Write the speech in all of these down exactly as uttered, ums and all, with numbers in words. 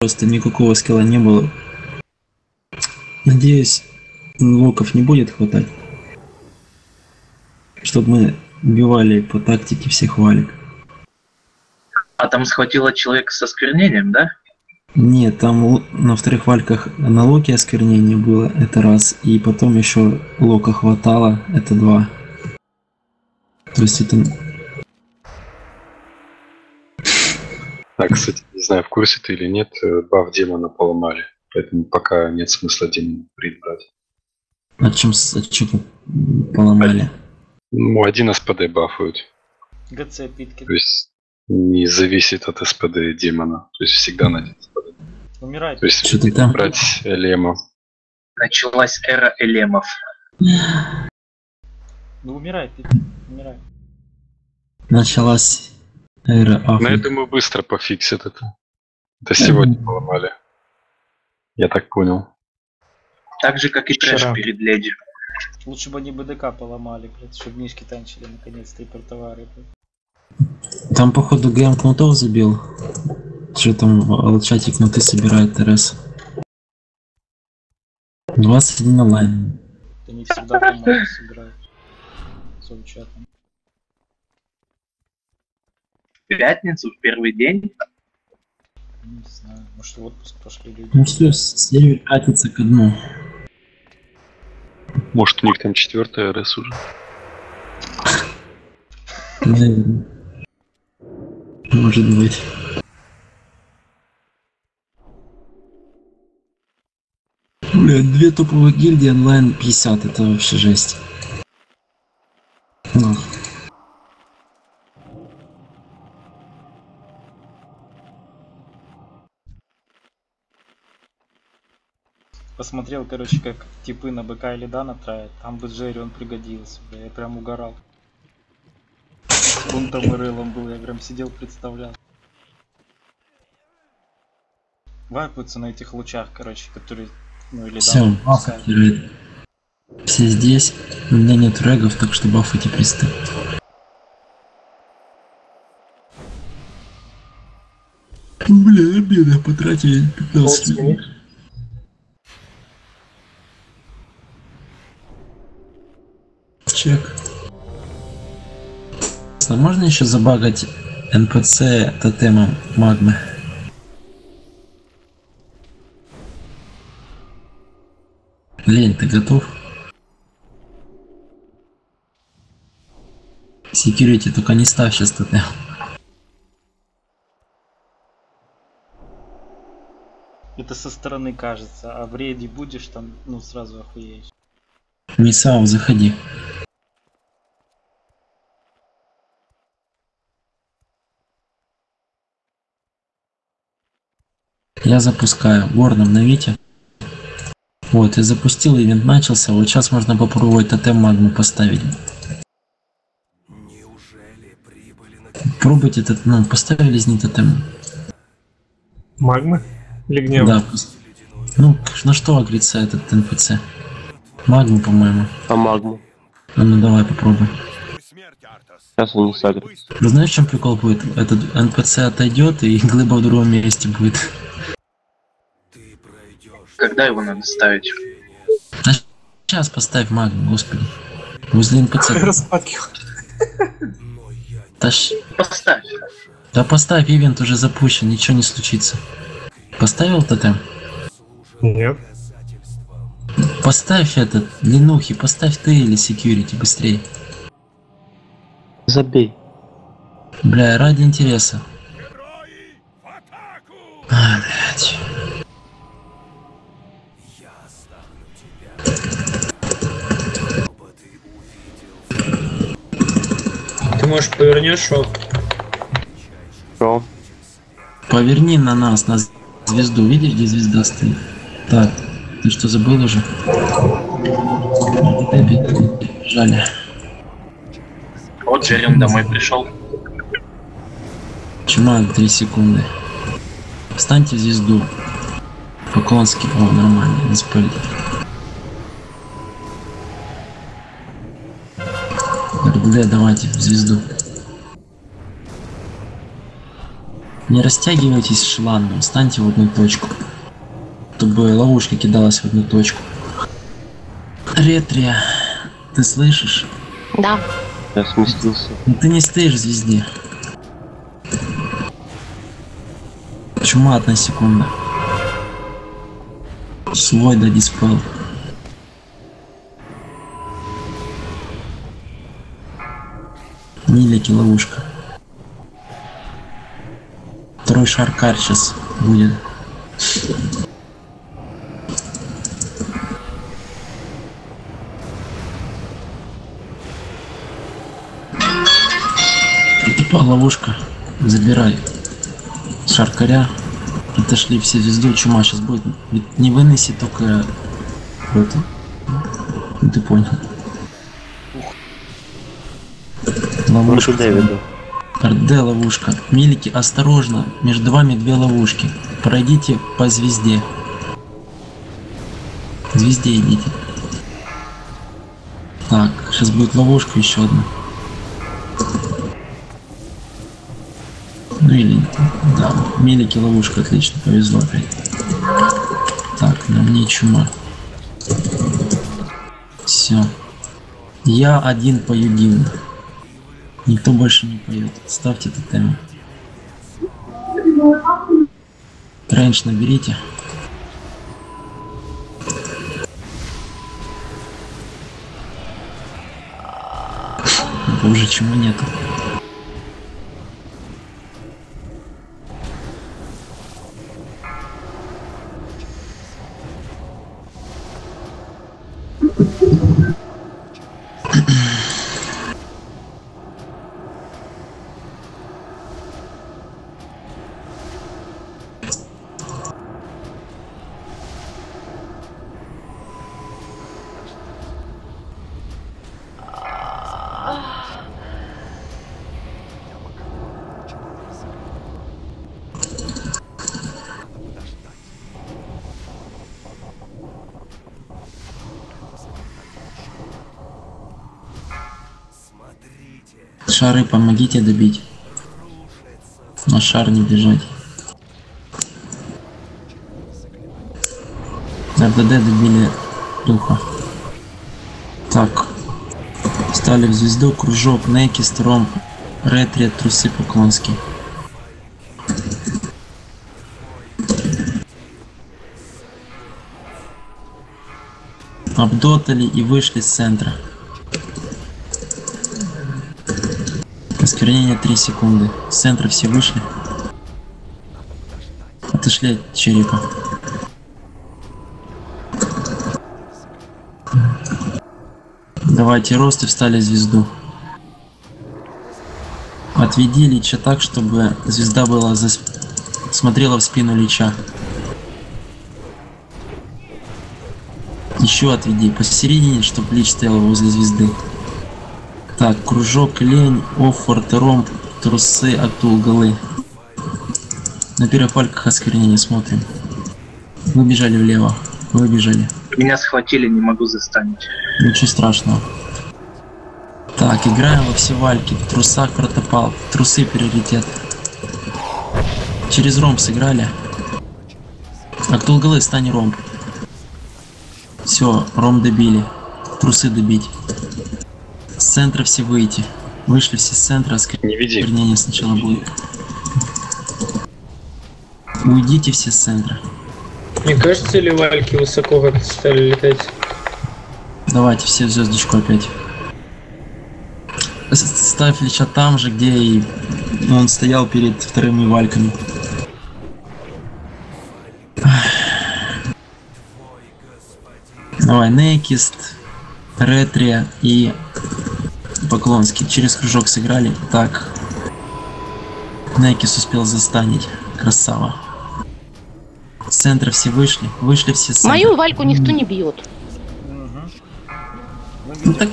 пожалуйста, никакого скилла не было. Надеюсь, локов не будет хватать. Чтобы мы убивали по тактике всех валик. А там схватило человека со осквернением, да? Нет, там на вторых вальках на локе осквернение было, это раз. И потом еще лока хватало, это два. То есть это... А, кстати, не знаю, в курсе ты или нет, баф демона поломали. Поэтому пока нет смысла демона брать. А чем, а чем поломали? Ну, один СПД бафуют. ГЦ питки. То есть не зависит от СПД демона. То есть всегда на один СПД. Умирает. То есть что ты там? брать Элема. Началась эра элемов. Ну умирает, питки. Умирает. Началась эра Но Африки. я думаю, быстро пофиксит это. Это сегодня поломали. Я так понял. Так же, как и трэш Вчера. перед леди. Лучше бы они БДК поломали, блядь, чтобы мишки танчили наконец-то и портовары, блядь. Там, походу, ГМ кнутов забил. Что там, в чате кнуты собирает ТРС. двадцать один онлайн. Они всегда команду собирают. С чатом. В пятницу, в первый день. Не знаю, может в отпуск пошли люди. Ну все, сервер катится ко дну. Может, у них там четвертая РС уже. Наверное. Может быть. Бля, две топовые гильдии онлайн пятьдесят, это вообще жесть. Ну. Посмотрел, короче, как типы на БК или Дана травят. Там бы Джерри он пригодился, бля, я прям угорал. С Бунтом и Рылом был, я прям сидел, представлял. Вайпаются на этих лучах, короче, которые, ну или Все, Дана баф пускают. теряет. Все здесь. У меня нет регов, так что бафайте пристав. Бля, обеда потратили пятнадцать минут. Чек. А можно еще забагать эн пэ цэ тотемом магмы? Лень, ты готов? Security, только не ставь сейчас тотем. Это со стороны кажется, а в рейде будешь там, ну сразу охуеешь. Мисау, заходи. Я запускаю. Горн, обновите. Вот, я запустил, ивент начался. Вот сейчас можно попробовать тотем магму поставить. Пробуйте этот, ну, поставили из них тотем. Магмы? Или гнев? Да. Ну, на что агрится этот эн пэ цэ? Магму, по-моему. А магму? А ну давай попробуй. Сейчас он не сагрит. Вы знаешь, в чем прикол будет? Этот эн пэ цэ отойдет и глыба в другом месте будет. Когда его надо ставить? А сейчас поставь магму, господи. Возле эн пэ цэ. Распадки. Тащ... Поставь. Да поставь, ивент уже запущен, ничего не случится. Поставил тотем? Нет. Поставь этот, Ленухи, поставь ты или security, быстрее. Забей. Бля, ради интереса. А, блядь. Ты, может, повернешь шоу? Что? Поверни на нас, на звезду. Видишь, где звезда стоит? Так, ты что, забыл уже? Жаль. Вот Джерри домой пришел. Чумак, три секунды. Встаньте в звезду. Поклонски, о, нормально, не спалить. эр дэ, давайте в звезду. Не растягивайтесь шеланом, встаньте в одну точку. Чтобы ловушка кидалась в одну точку. Ретрия, ты слышишь? Да. Я сместился. Ну ты не стоишь в звезде. Чума одна секунда. Свой да диспел. Милики ловушка. Второй шаркар сейчас будет. Типа ловушка. Забирай шаркаря. Отошли все звезду. Чума сейчас будет. Ведь не выноси только вот. Ну, ты понял. Ловушка. Дэвида. РД ловушка. Милики, осторожно. Между вами две ловушки. Пройдите по звезде. К звезде идите. Так, сейчас будет ловушка еще одна. Ну или... Да, милики ловушка, отлично, повезло опять. Так, на мне чума. Все. Я один пою гимн. Никто больше не поет. Ставьте тотем. Рейндж наберите. Уже чему нету. Шары помогите добить. На шар не бежать. РДД добили духа. Так. Встали в звезду, кружок, Некист, Ромб, Ретрия, трусы Поклонский. Обдотали и вышли с центра. Осквернение три секунды. С центра все вышли. Отошли от черепа. Давайте рост и встали в звезду. Отведи лича так, чтобы звезда была за... смотрела в спину лича. Еще отведи посередине, чтобы лич стоял возле звезды. Так, кружок, лень, оффорд, ромб, трусы, актул, голы. На первых пальках осквернение смотрим. Выбежали влево. Выбежали. Меня схватили, не могу застанить. Ничего страшного. Так, играем во все вальки. В трусах протопал. Трусы приоритет. Через ромб сыграли. Актул, голы, стань ромб. Все, ромб добили. Трусы добить. С центра все выйти. Вышли все с центра, осквернение сначала будет. Уйдите все с центра. Мне кажется, ли вальки высоко как-то стали летать? Давайте все в звездочку опять. Ставь лича там же, где и он стоял перед вторыми вальками. Давай, Некист, Ретрия и Поклонский. Через кружок сыграли. Так. Некис успел застанить. Красава. С центра все вышли. Вышли все с центра. Мою вальку никто не бьет. Ну, так...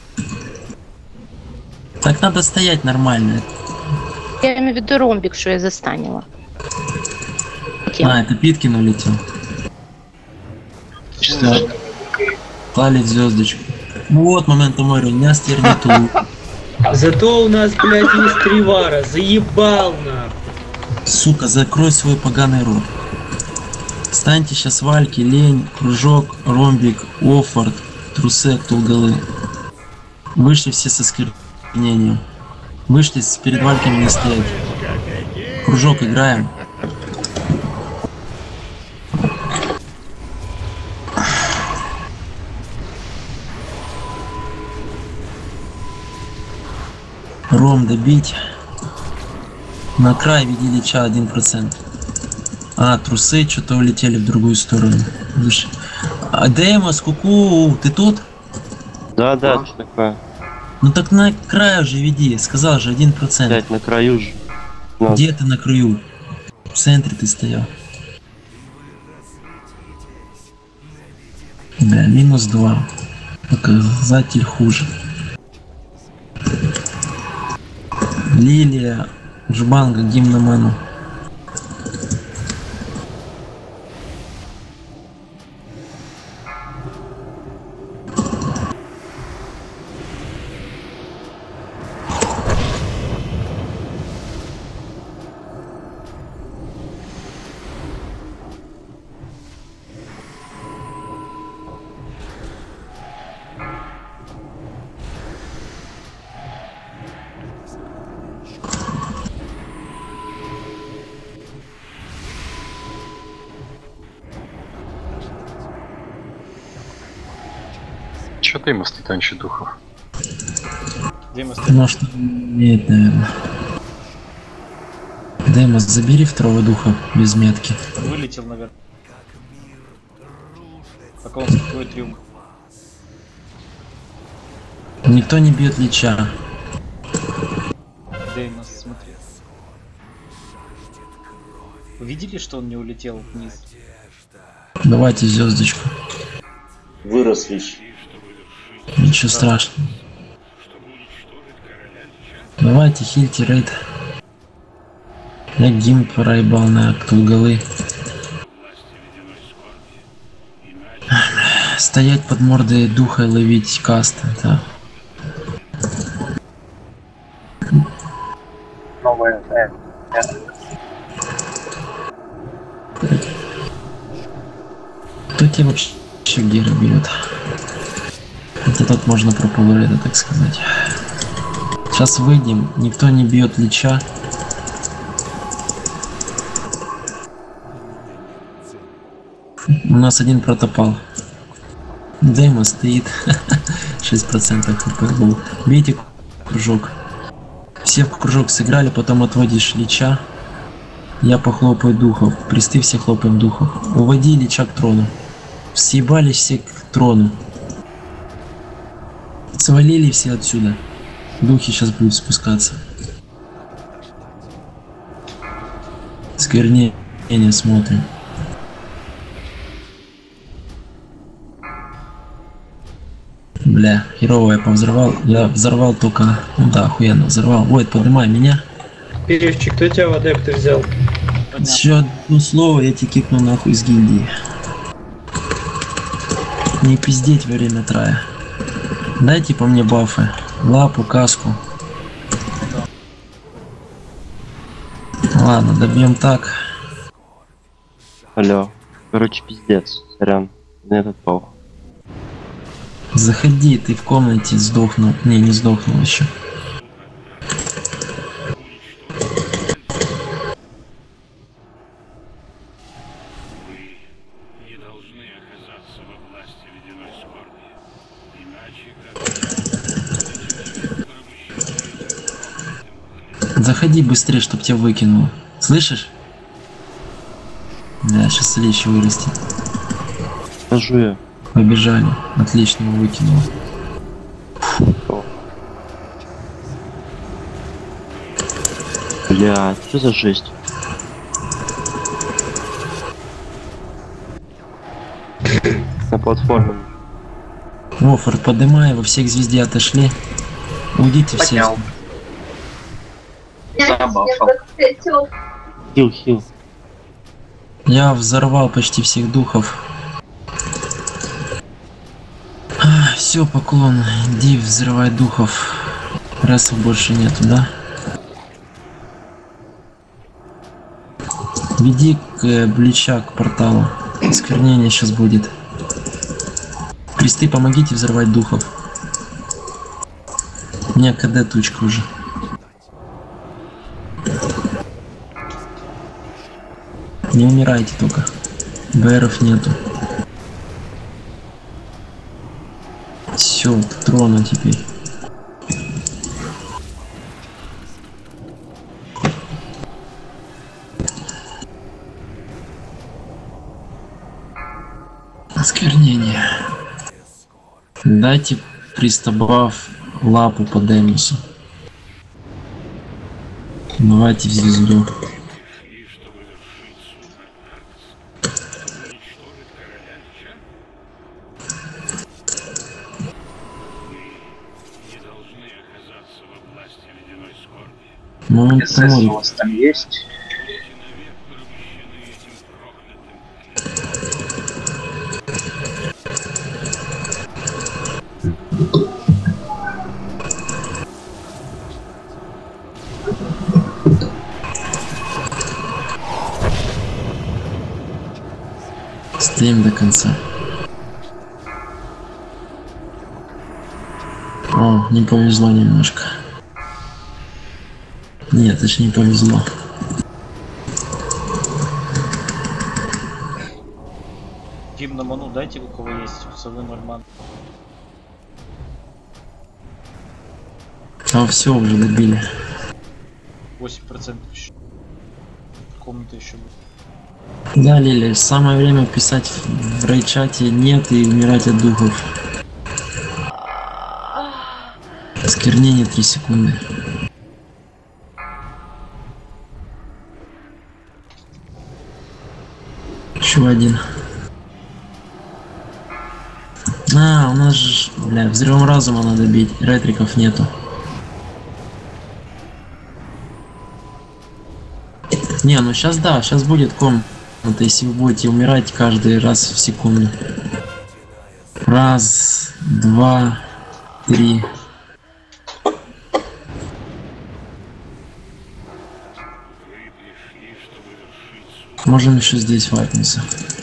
так надо стоять нормально. Я имею в виду ромбик, что я застанила. А, это Питкин улетел. Что? Палит звездочку. Вот момент моря, не оскверниту. Зато у нас, блядь, есть Тривара. Заебал нахуй. Сука, закрой свой поганый рот. Станьте сейчас вальки, лень, кружок, ромбик, оффорд, трусы, актулгалы. Вышли все со сквернением. Вышли с перед вальками не стоять. Кружок играем. Ром добить. На край веди лича один процент. А, трусы что-то улетели в другую сторону. А Деймос, куку, ты тут? Да, да, что такое? Ну так на край уже веди, сказал же один процент. Блять, на краю же. На. Где ты на краю? В центре ты стоял. Бля, минус два. Показатель хуже. Лилия, Жбанга, гимна Мэну. Чё Деймос не танчит духов? Деймос, Может, нет, наверное. Деймос, забери второго духа без метки. вылетел наверх. Пока он твой трюм. Никто не бьет лича. Деймос, смотри. Вы видели, что он не улетел вниз? Давайте звездочку. Вырос лишь. Ничего страшного. Давайте хильте рейд. Я гимн проебал на актулгалы. Стоять под мордой духа и ловить каста, да. Новая. Кто тебе вообще гера берет? Это тут можно про полурейда, так сказать. Сейчас выйдем, никто не бьет лича. У нас один протопал. Деймос стоит. шесть процентов хп был. Бейте кружок. Все в кружок сыграли, потом отводишь лича. Я похлопаю духов. Присты все хлопаем духов. Уводи лича к трону. Съебались все к трону. Свалили все отсюда. Духи сейчас будут спускаться. Сквернение смотрим. Бля, херово я повзорвал. Я взорвал только... Ну да, охуенно взорвал. Ой, поднимай меня. Перевчик, кто тебя в адепты взял? Еще одно слово, я тебе кикну нахуй из гильдии. Не пиздеть во время трая. Дайте по мне бафы. Лапу, каску. Ладно, добьем так. Алло. Короче, пиздец. Сорян. На этот паух. Заходи, ты в комнате сдохнул. Не, не сдохнул еще. Заходи быстрее, чтоб тебя выкинуло. Слышишь? Да, сейчас лечь вырастет. Скажу я. Побежали. Отлично его выкинуло. Бля, что за жесть? На платформе. Оффорд, поднимай, во всех звезде отошли. Уйдите все. Поднял. Забафал. Хил, хил. Я взорвал почти всех духов. Все, поклон. Иди взрывай духов. Расов больше нету, да? Веди к э, Блича, к порталу. Осквернение сейчас будет. Кресты, помогите взорвать духов. У меня КД тучка уже. Не умирайте только. БРов нету. Все, к трону теперь. Осквернение. Дайте пристабав лапу по Демусу. Давайте в звезду. Ну, он СС у вас там есть? Стоим до конца. О, не повезло немножко. Нет, это же не повезло. Дим на ману дайте, у кого есть усовой норман. А все уже добили. восемь процентов еще. Комната еще будет. Да, Лили, самое время писать в рейчате нет и умирать от духов. Осквернение три секунды. Еще один. А, у нас же, бля, взрывом разума надо бить. Ретриков нету. Не, ну сейчас да, сейчас будет комната, если вы будете умирать каждый раз в секунду. Раз, два, три. Можем еще здесь вайпнуться.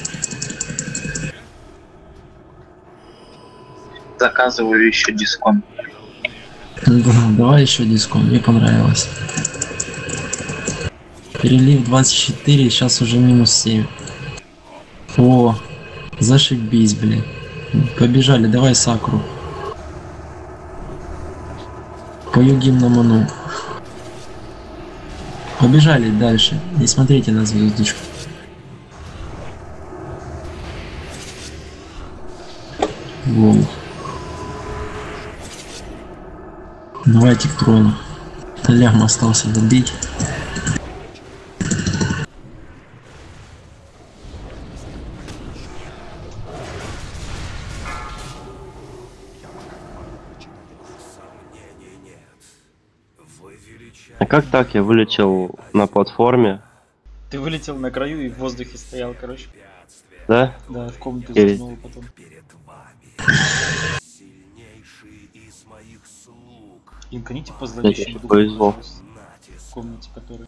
Заказываю еще дискон. Да, давай еще дискон, мне понравилось. Перелив двадцать четыре, сейчас уже минус семь. О, зашибись, блин. Побежали, давай сакру. Пою гимн на ману. Побежали дальше. Не смотрите на звездочку. Воу. Давайте к трону. Лям остался добить. А как так я вылетел на платформе? Ты вылетел на краю и в воздухе стоял, короче. Да? Да, в комнату Или- заснул потом. Им гоните по зловещим Мне духам, повезло. пожалуйста. В комнате, которая...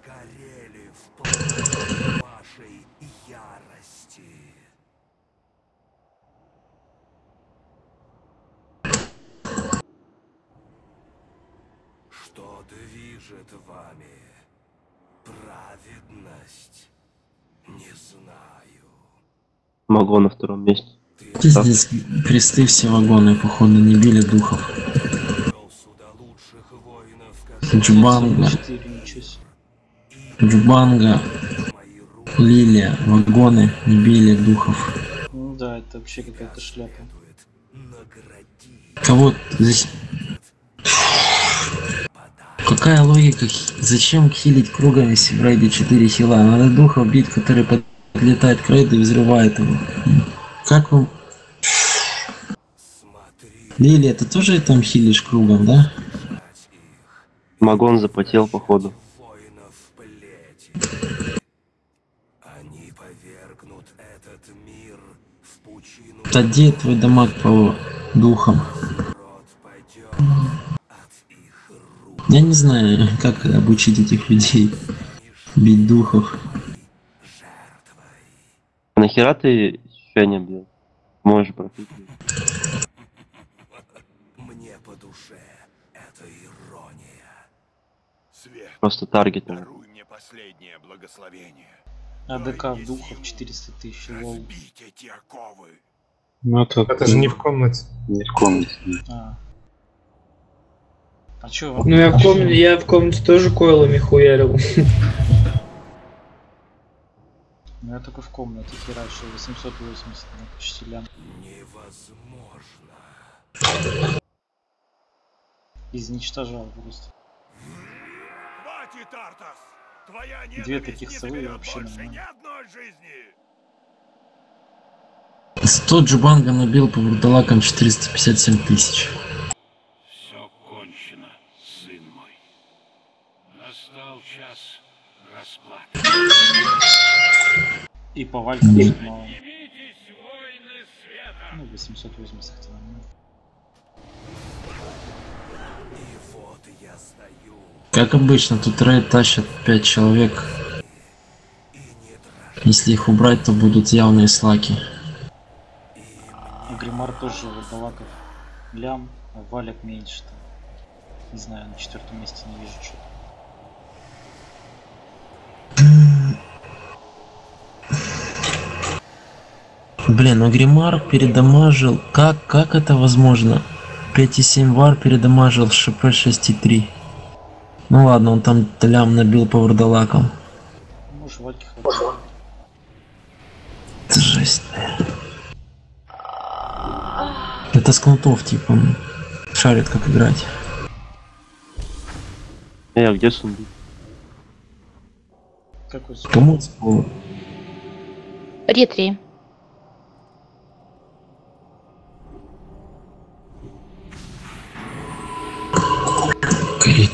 Что движет вами? Праведность? Не знаю. Могу на втором месте. Здесь кресты все вагоны, походу, не били духов. Джубанга, четыре, ничего себе. Джубанга, Лилия, вагоны не били духов. Ну да, это вообще какая-то шляпа. Кого здесь? Какая логика? Зачем хилить кругом, если в рейде четыре хила? Надо духов бить, который подлетает к рейду и взрывает его. Как вам? Лилия, ты тоже там хилишь кругом, да? Магон запотел, походу. Они повергнут этот мир в пучину. Да где твой дамаг по духам? Я не знаю, как обучить этих людей бить духов. Нахера ты Феня бил? Можешь пропить. Мне по душе эта ирония. Свет, Просто таргет. даруй мне последнее благословение. АДК в духов четыреста тысяч, лол. Разбить эти оковы. Ну это, Это же не в комнате. не в комнате. А. А чё? Ну я в комнате, я в комнате тоже койлами хуярил. Ну я только в комнате херачил восемьсот восемьдесят, ну почти лям. Невозможно. Изничтожал просто. Хватит, Артас! Твоя Две таких не совы заберет вообще больше нормально. ни одной жизни. сто джубанга набил по вурдалакам четыреста пятьдесят семь тысяч. Все кончено, сын мой. Настал час расплаты. И по валькам Да. чуть мало. Ну восемьсот восемьдесят хотя нормально. Как обычно, тут рейд тащат пять человек. Если их убрать, то будут явные слаки. Гримар тоже вурдалаков лям, а валик меньше там. Не знаю, на четвертом месте не вижу что-то. Блин, ну Гримар передамажил. Как, как это возможно? пять и семь вар передамажил ШП шесть и три. Ну ладно, он там лям набил по вурдалакам. Может вальки хватит. Это жесть. Это с кнутов, типа, он шарит как играть. Эй, а где сундук? Какой сундук? Кому слово? Ретри. Горит.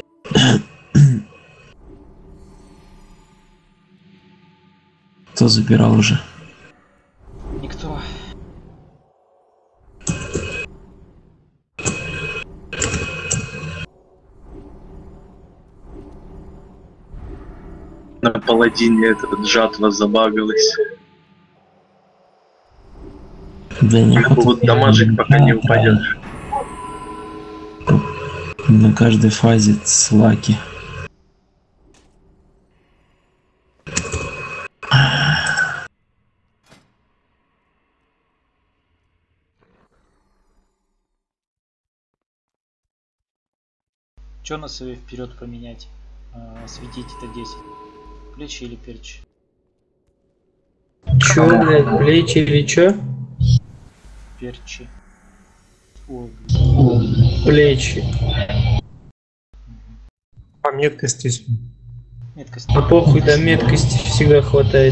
Кто забирал уже? Никто. На паладине этот жатва забагалась. Да не Их будут дамажить, пока не упадешь. На каждой фазе слаки. Чё на сове вперед поменять? А, осветить это десять. Плечи или перчи? Чё, блядь, плечи или чё? Перчи. Ой, блин. Плечи. По меткости. Меткость. А похуй, да меткости всегда хватает.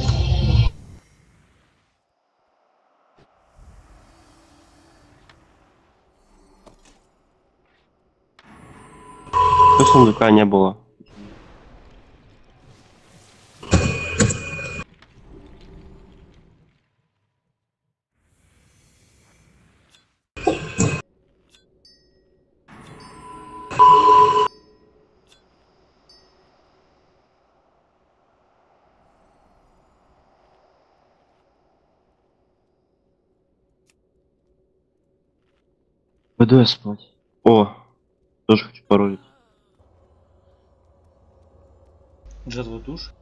Что сундука не было? Пойду я спать. О, тоже хочу паролить. Джетва душ?